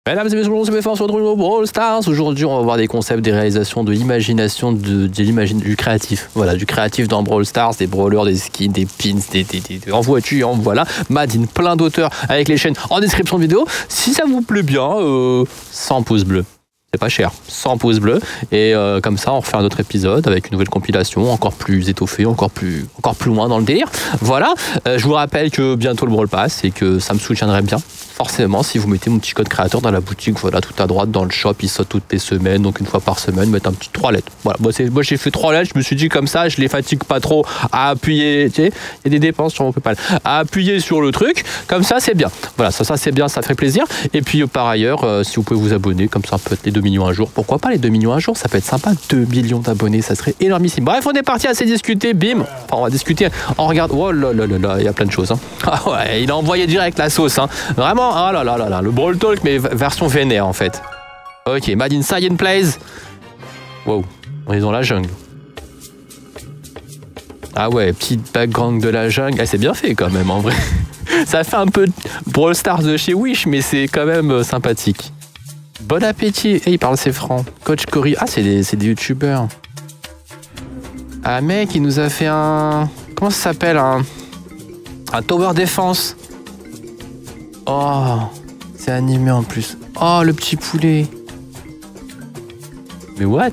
Mesdames et messieurs, on se met fort sur le Brawl Stars. Aujourd'hui, on va voir des concepts, des réalisations, de l'imagination, du créatif. Voilà, du créatif dans Brawl Stars, des brawlers, des skins, des pins, en voiture, voilà. Madine, plein d'auteurs avec les chaînes en description de vidéo. Si ça vous plaît bien, 100 pouces bleus. C'est pas cher, 100 pouces bleus. Et comme ça, on refait un autre épisode avec une nouvelle compilation, encore plus étoffée, encore plus loin dans le délire. Voilà, je vous rappelle que bientôt le Brawl Pass et que ça me soutiendrait bien. Forcément, si vous mettez mon petit code créateur dans la boutique, voilà, tout à droite dans le shop, il saute toutes les semaines, donc une fois par semaine, mettre un petit 3 lettres. Voilà, moi j'ai fait 3 lettres, je me suis dit comme ça, je les fatigue pas trop à appuyer, tu sais, il y a des dépenses sur mon PayPal, à appuyer sur le truc, comme ça c'est bien. Voilà, ça c'est bien, ça fait plaisir. Et puis par ailleurs, si vous pouvez vous abonner, comme ça peut être les 2 millions un jour, pourquoi pas les 2 millions un jour, ça peut être sympa, 2 millions d'abonnés, ça serait énormissime. Bref, on est parti à assez discuter, bim, enfin on va discuter, on regarde, oh là là là là, il y a plein de choses. Hein. Ah ouais, il a envoyé direct la sauce, hein. Vraiment, ah là là là là. Le Brawl Talk, mais version vénère en fait. Ok, Made in Science Plays. Wow, on est dans la jungle. Ah ouais, petite background de la jungle. Ah, c'est bien fait quand même en vrai. Ça fait un peu Brawl Stars de chez Wish, mais c'est quand même sympathique. Bon appétit. Et il parle c'est franc. Coach Cory. Ah, c'est des youtubeurs. Ah mec, il nous a fait un... Comment ça s'appelle un Tower Defense. Oh, c'est animé en plus. Oh, le petit poulet. Mais what?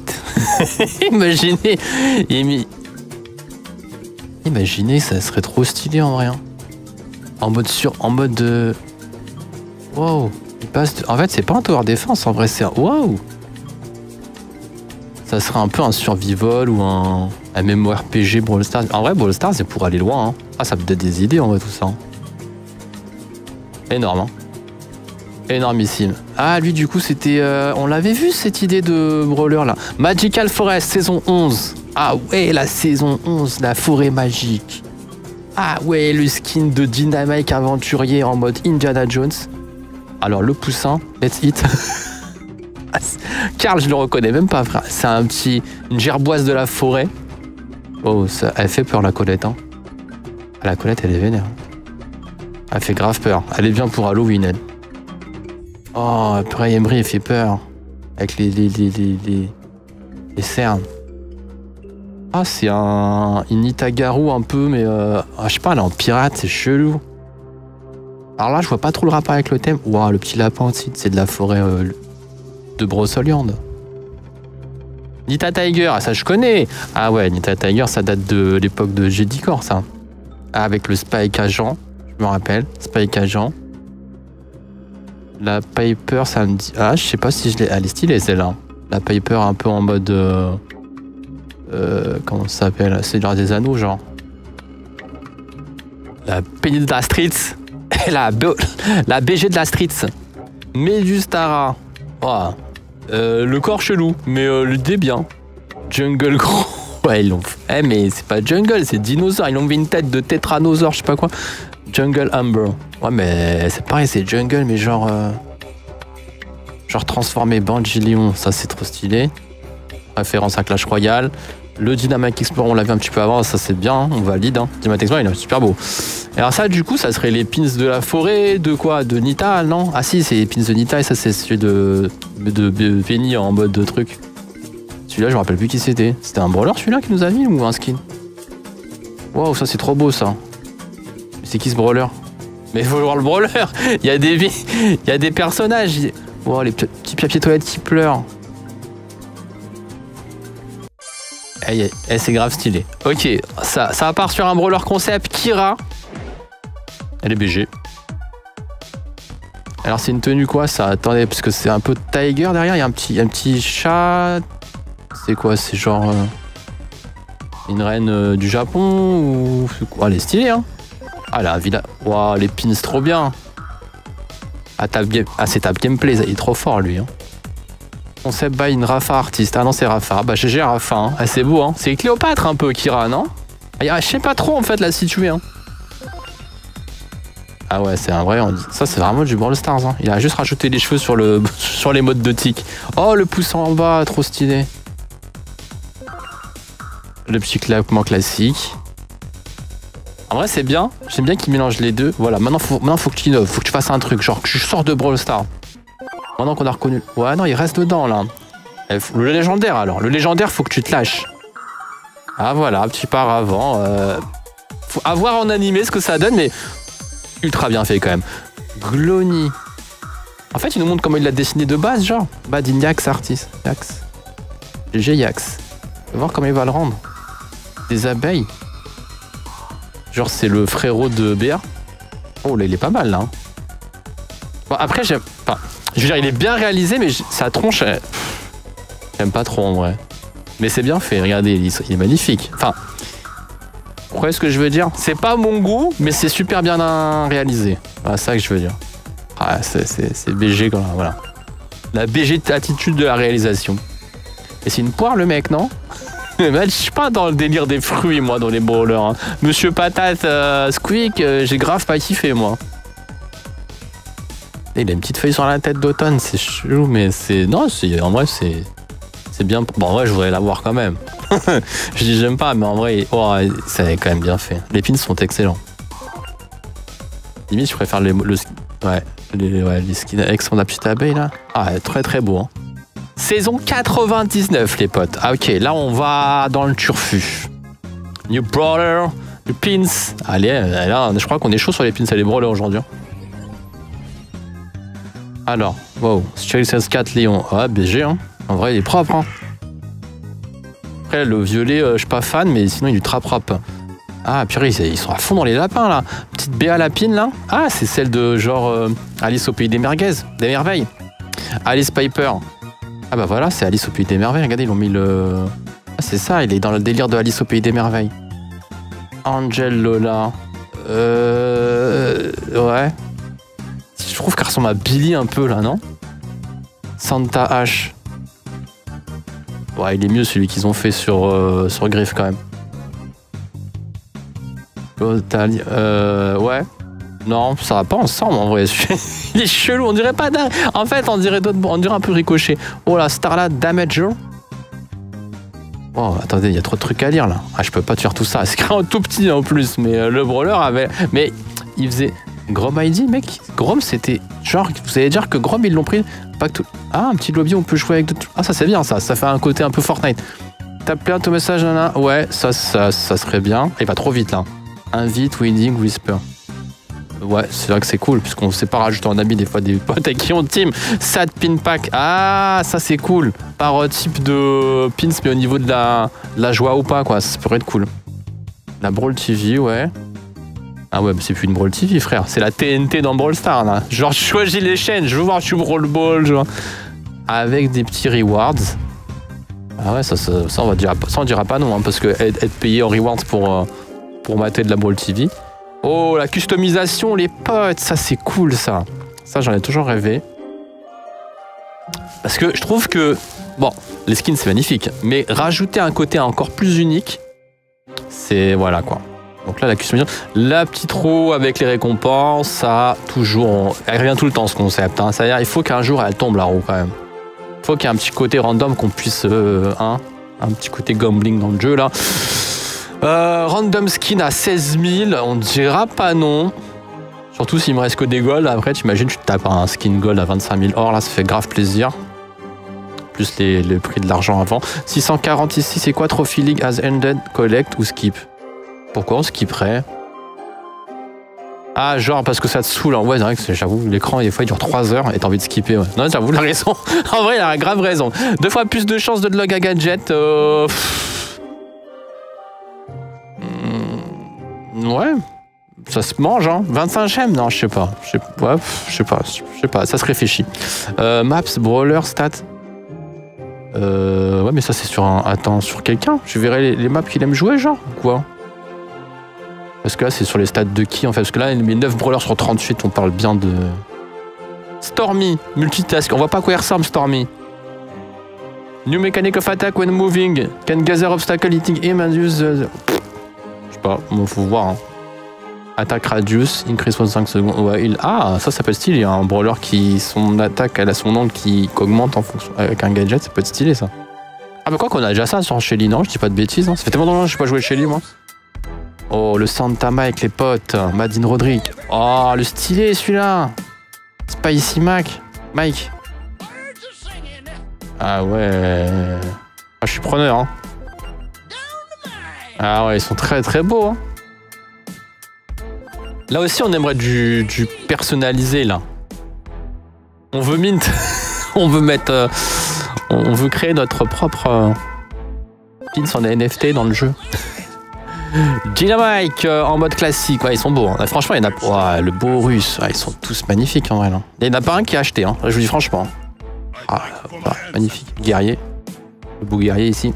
Imaginez, ça serait trop stylé en vrai. Hein. En mode de... Wow. Il passe... En fait, c'est pas un tower défense, en vrai, c'est un... Wow. Ça serait un peu un survival ou un MMORPG Brawl Stars. En vrai, Brawl Stars, c'est pour aller loin. Hein. Ah, ça me donne des idées en vrai, tout ça. Hein. Énorme, hein. Énormissime. Ah, lui, du coup, c'était... on l'avait vu, cette idée de brawler, là. Magical Forest, saison 11. Ah ouais, la saison 11, la forêt magique. Ah ouais, le skin de Dynamite aventurier en mode Indiana Jones. Alors, le poussin, let's hit. Karl, je le reconnais même pas, frère. C'est une gerboise de la forêt. Oh, ça, elle fait peur, la Colette, hein. Ah, la Colette, elle est vénère. Elle fait grave peur. Elle est bien pour Halloween, elle. Oh, purée, Emery, il fait peur. Avec les cernes. Ah, c'est une Itagaru un peu, mais... je sais pas, elle est en pirate, c'est chelou. Alors là, je vois pas trop le rapport avec le thème. Waouh, le petit lapin aussi, c'est de la forêt de Broceliande. Nita Tiger, ça je connais. Ah ouais, Nita Tiger, ça date de l'époque de Jedicor, ça. Ah, avec le Spike Agent, je me rappelle. Spike Agent. La Piper, ça me dit... Ah, je sais pas si je l'ai... Elle est stylée, celle-là. La Piper un peu en mode... comment ça s'appelle? C'est genre des anneaux, genre. La Penny de la Street. la BG de la Street. Medustara. Oh. Le corps chelou, mais l'idée bien. Jungle gros. Ouais, ils l'ont fait. Eh, mais c'est pas Jungle, c'est dinosaure. Ils ont mis une tête de tétranosaure, je sais pas quoi. Jungle Amber. Ouais, mais c'est pareil, c'est Jungle, mais genre... Genre transformé Bandilion, ça c'est trop stylé. Référence à Clash Royale. Le Dynamite Explorer, on l'a vu un petit peu avant, ça c'est bien, on valide. Hein. Dynamite Explorer, il est super beau. Et alors ça, du coup, ça serait les pins de la forêt, de quoi? De Nita, non? Ah si, c'est les pins de Nita, et ça c'est celui de Penny en mode de truc. Celui-là, je me rappelle plus qui c'était. C'était un brawler celui-là qui nous a mis ou un skin? Waouh, ça c'est trop beau ça. C'est qui ce brawler? Mais il faut voir le brawler. Il y a des personnages. Wow, les petits papiers toilettes qui pleurent. C'est grave stylé. Ok, ça part sur un brawler concept. Kira. Elle est BG. Alors c'est une tenue quoi ça? Attendez, parce que c'est un peu Tiger derrière. Il y a un petit chat. C'est quoi? C'est genre... une reine du Japon ou... Oh, elle est stylée, hein. Ah, la villa... Waouh, les pins, trop bien. Ah, c'est Tab Gameplay, il est trop fort, lui. Hein. Concept by une Rafa artiste. Ah non, c'est Rafa. Bah, GG Rafa. Hein. Ah, c'est beau, hein. C'est Cléopâtre, un peu, Kira, non? Ah, je sais pas trop, en fait, la situer. Hein. Ah ouais, c'est un vrai... Ça, c'est vraiment du Brawl Stars. Hein. Il a juste rajouté les cheveux sur les modes de tic. Oh, le pouce en bas, trop stylé. Le petit claquement classique. En vrai, c'est bien. J'aime bien qu'il mélange les deux. Voilà, maintenant, faut que tu innoves. Faut que tu fasses un truc. Genre, que je sors de Brawl Stars. Maintenant qu'on a reconnu... Ouais, non, il reste dedans, là. Le légendaire, alors. Le légendaire, faut que tu te lâches. Ah, voilà, petit paravent. Faut avoir en animé ce que ça donne, mais ultra bien fait, quand même. Glony. En fait, il nous montre comment il l'a dessiné de base, genre. Badinyax Artis. Yax. GG Yax. On va voir comment il va le rendre. Des abeilles. Genre, c'est le frérot de BA. Oh, là, il est pas mal, là. Bon, après, j'aime... Enfin, je veux dire, il est bien réalisé, mais sa tronche... J'aime pas trop, en vrai. Mais c'est bien fait, regardez, il est magnifique. Enfin, vous voyez ce que je veux dire? C'est pas mon goût, mais c'est super bien réalisé. Voilà, c'est ça que je veux dire. Ah, c'est BG, quand même, voilà. La BG attitude de la réalisation. Et c'est une poire, le mec, non? Je suis pas dans le délire des fruits, moi, dans les brawlers. Hein. Monsieur Patate Squeak, j'ai grave pas kiffé, moi. Et il a une petite feuille sur la tête d'automne, c'est chelou, mais c'est... Non, en vrai, c'est bien... Bon, en vrai, je voudrais l'avoir quand même. Je dis j'aime pas, mais en vrai, oh, ça est quand même bien fait. Les pins sont excellents. Limite, je préfère les skins avec son petite abeille, là. Ah, très très beau, hein. Saison 99, les potes. Ah, ok, là, on va dans le turfu. New Brawler, New Pins. Allez, là, je crois qu'on est chaud sur les pins et les brawlers aujourd'hui. Alors, wow, Stray 4 Léon. Ah, BG, hein. En vrai, il est propre, hein. Après, le violet, je suis pas fan, mais sinon, il est ultra propre. Ah, purée, ils sont à fond dans les lapins, là. Petite Béa Lapine, là. Ah, c'est celle de, genre, Alice au Pays des Merveilles. Alice Piper. Ah, bah voilà, c'est Alice au Pays des Merveilles. Regardez, ils ont mis le... Ah, c'est ça, il est dans le délire de Alice au Pays des Merveilles. Angel Lola. Ouais. Je trouve qu'elle ressemble à Billy un peu, là, non? Santa H. Ouais, il est mieux celui qu'ils ont fait sur Griff, quand même. Ouais. Non, ça va pas ensemble, en vrai. Il est chelou, on dirait pas... En fait, on dirait un peu Ricochet. Oh, la Starla Damager. Oh, attendez, il y a trop de trucs à lire, là. Ah, je peux pas te faire tout ça. C'est écrit en tout petit, en plus. Mais le brawler avait... Mais il faisait... Grom ID, mec. Grom, c'était... Genre, vous allez dire que Grom, ils l'ont pris... Pas que tout... Ah, un petit lobby, on peut jouer avec d'autres... Ah, ça, c'est bien, ça. Ça fait un côté un peu Fortnite. T'as plein de messages, nana. Ouais, ça serait bien. Il va trop vite, là. Invite, Wedding, Whisper. Ouais, c'est vrai que c'est cool, puisqu'on ne sait pas rajouter en ami des fois des potes avec qui on team. Sad pin pack. Ah, ça c'est cool. Par type de pins, mais au niveau de la joie ou pas, quoi. Ça pourrait être cool. La Brawl TV, ouais. Ah ouais, mais c'est plus une Brawl TV, frère. C'est la TNT dans Brawl Stars, là. Genre, je choisis les chaînes. Je veux voir tu Brawl Ball, genre. Avec des petits rewards. Ah ouais, ça on va dire, ça on dira pas non, hein, parce que être payé en rewards pour mater de la Brawl TV. Oh, la customisation, les potes, ça c'est cool, ça. Ça, j'en ai toujours rêvé. Parce que je trouve que... Bon, les skins, c'est magnifique. Mais rajouter un côté encore plus unique, c'est... Voilà, quoi. Donc là, la customisation... La petite roue avec les récompenses, ça, toujours... Elle revient tout le temps, ce concept. Hein. C'est-à-dire, il faut qu'un jour, elle tombe, la roue, quand même. Il faut qu'il y ait un petit côté random qu'on puisse... un petit côté gambling dans le jeu, là. Random skin à 16 000, on dira pas non. Surtout s'il me reste que des golds. Après, t'imagines, tu te tapes un skin gold à 25 000 or, là, ça fait grave plaisir. Plus le prix de l'argent avant. 640 ici, c'est quoi? Trophy League has ended, collect ou skip? Pourquoi on skipperait? Ah, genre parce que ça te saoule. Ouais, c'est vrai que j'avoue, l'écran, des fois, il dure 3 heures et t'as envie de skipper. Ouais. Non, j'avoue, la raison. En vrai, il a grave raison. 2 fois plus de chances de log à gadget. Ouais, ça se mange, hein. 25 gemmes, non, je sais pas. Ouais, je sais pas, ça se réfléchit. Maps, brawler, stats. Ouais, mais ça, c'est sur un... Attends, sur quelqu'un? Je verrai les maps qu'il aime jouer, genre, ou quoi? Parce que là, c'est sur les stats de qui, en fait? Parce que là, il met 9 brawlers sur 38, on parle bien de... Stormy, multitask. On voit pas à quoi il ressemble, Stormy. New mechanic of attack when moving. Can gather obstacle hitting him and use... Pas, bon, faut voir. Hein. Attaque radius, increase 65 secondes. Ouais, ah, ça peut être stylé. Il y a un brawler qui, son attaque, elle a son angle qui augmente en fonction avec un gadget, ça peut être stylé ça. Ah, mais quoi qu'on a déjà ça sur Shelly, non? Je dis pas de bêtises. Hein. Ça fait tellement longtemps que je n'ai pas joué Shelly, moi. Oh, le Santama avec les potes. Madine Rodrigue. Oh, le stylé celui-là. Spicy Mike. Ah ouais. Ah, je suis preneur. Hein. Ah ouais, ils sont très très beaux. Hein. Là aussi, on aimerait du personnalisé, là. On veut mint. On veut mettre... on veut créer notre propre pins en NFT dans le jeu. Dynamite en mode classique. Ouais, ils sont beaux. Hein. Franchement, il y en a... Ouais, le beau russe. Ouais, ils sont tous magnifiques, en vrai. Là. Il n'y en a pas un qui a acheté. Hein. Je vous dis franchement. Ah, magnifique. Guerrier. Le beau guerrier, ici.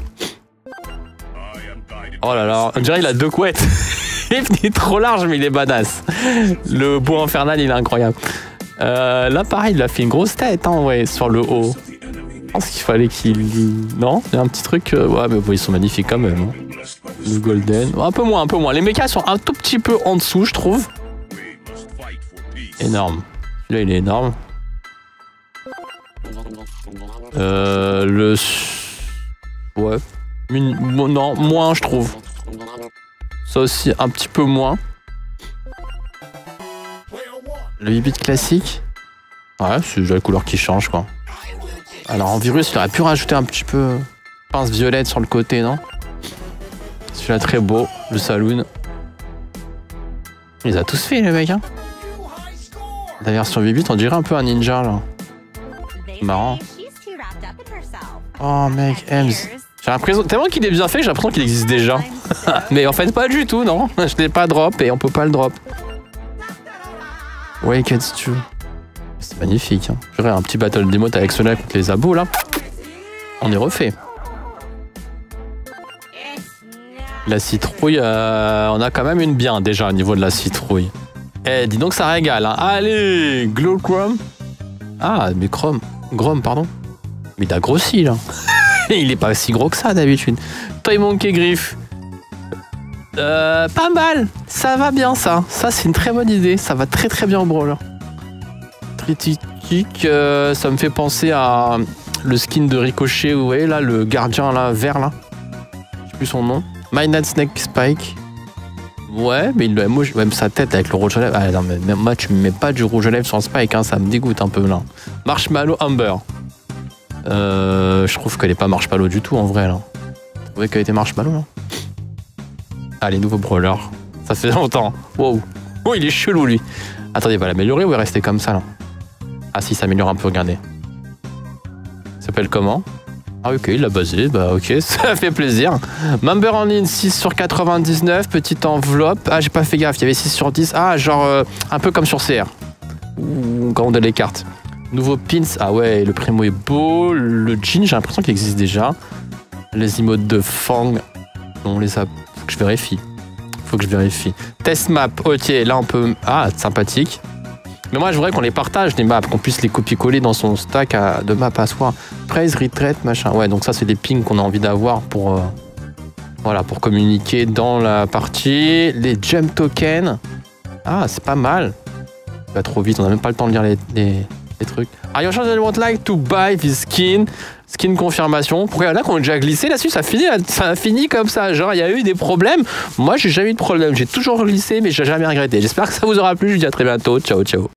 Oh là là. On dirait il a 2 couettes. Il est trop large, mais il est badass. Le beau infernal, il est incroyable. Là, pareil, il a fait une grosse tête, hein, ouais, sur le haut. Je pense qu'il fallait qu'il... Non, il y a un petit truc... Ouais, mais bon, ils sont magnifiques quand même. Hein. Le golden... Un peu moins, un peu moins. Les mechas sont un tout petit peu en dessous, je trouve. Énorme. Là, il est énorme. Le... Ouais. Non, moins, je trouve. Ça aussi, un petit peu moins. Le 8 bits classique. Ouais, c'est la couleur qui change, quoi. Alors, en virus, il aurait pu rajouter un petit peu pince violette sur le côté, non? Celui-là, très beau. Le saloon. Il les a tous fait, les mecs, hein. La version 8 bits, on dirait un peu un ninja, là. Marrant. Oh, mec, Ems. J'ai l'impression, tellement qu'il est bien fait, j'ai l'impression qu'il existe déjà. Mais en fait, pas du tout, non. Je l'ai pas drop et on peut pas le drop. Waked Stew. C'est magnifique. Hein. J'aurais un petit battle d'émote avec ceux-là contre les abos, là. On est refait. La citrouille, on a quand même une bien, déjà, au niveau de la citrouille. Eh, dis donc, ça régale. Hein. Allez, Glow Chrome. Ah, mais Grom, pardon. Mais il a grossi, là. Il est pas si gros que ça d'habitude. Toy Monkey Griff. Pas mal. Ça va bien ça. Ça c'est une très bonne idée. Ça va très très bien au brawler. Tritique. Ça me fait penser à le skin de Ricochet. Vous voyez là, le gardien là, vert là. Je sais plus son nom. Midnight Snake Spike. Ouais, mais il moi, même sa tête avec le rouge à lèvres. Ah non, mais même moi tu me mets pas du rouge à lèvres sur un Spike, hein, ça me dégoûte un peu là. Marshmallow Amber. Je trouve qu'elle est pas marshmallow du tout en vrai là. Vous trouvez qu'elle était marshmallow là? Allez, nouveau brawler. Ça fait longtemps. Wow. Oh, il est chelou lui. Attendez, il va l'améliorer ou il est resté comme ça là? Ah si, il s'améliore un peu, regardez. Il s'appelle comment? Ah ok, il l'a basé, bah ok, ça fait plaisir. Member en ligne, 6 sur 99, petite enveloppe. Ah, j'ai pas fait gaffe, il y avait 6 sur 10. Ah, genre un peu comme sur CR. Ouh, quand on donne les cartes. Nouveau pins, ah ouais, le primo est beau. Le jean, j'ai l'impression qu'il existe déjà. Les emotes de Fang, on les a... Faut que je vérifie. Faut que je vérifie. Test map, ok, là on peut... Ah, sympathique. Mais moi, je voudrais qu'on les partage, les maps, qu'on puisse les copier-coller dans son stack de maps à soi. Praise, retreat, machin. Ouais, donc ça, c'est des pings qu'on a envie d'avoir pour... voilà, pour communiquer dans la partie. Les jump tokens. Ah, c'est pas mal. Pas trop vite, on n'a même pas le temps de lire les trucs. Are you sure that you would like to buy this skin? Skin confirmation. Pourquoi là qu'on a déjà glissé là-dessus, ça a fini comme ça. Genre, il y a eu des problèmes. Moi, j'ai jamais eu de problème. J'ai toujours glissé, mais j'ai jamais regretté. J'espère que ça vous aura plu. Je vous dis à très bientôt. Ciao, ciao.